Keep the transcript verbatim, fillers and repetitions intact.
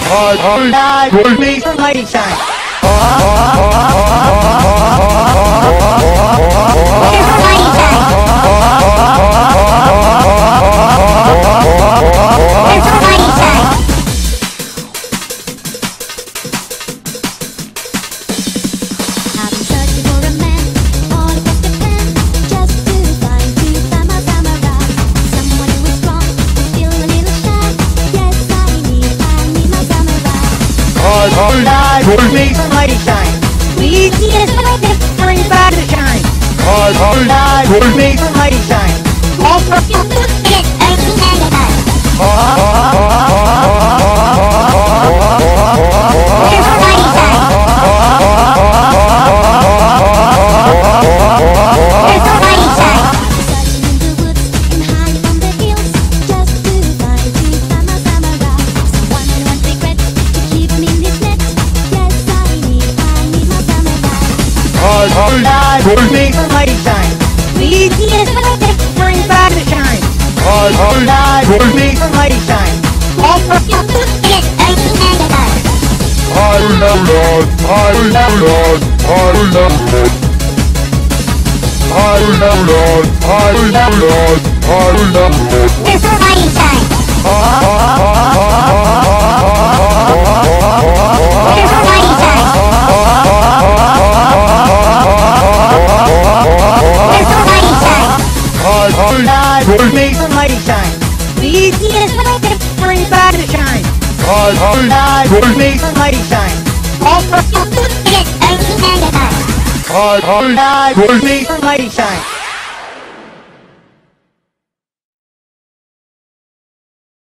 Hard, hard, me for mighty shine. Hard, me for mighty shine. We see it bring back the shine. Hard, hard, me for mighty shine. All for you, it ain't anything. Hard, me for mighty shine. We see it bring back the shine. Hard, hard, me for mighty shine. All for you, it ain't anything. Hard, hard, hard, hard, hard, hard, hard, hard, hard, hard, me for mighty shine. Me for mighty shine. Hard, me for mighty shine. We see it bring back the shine. Hard, hard, me for mighty shine. All for you, it ain't anything. Hard, hard, me for mighty shine.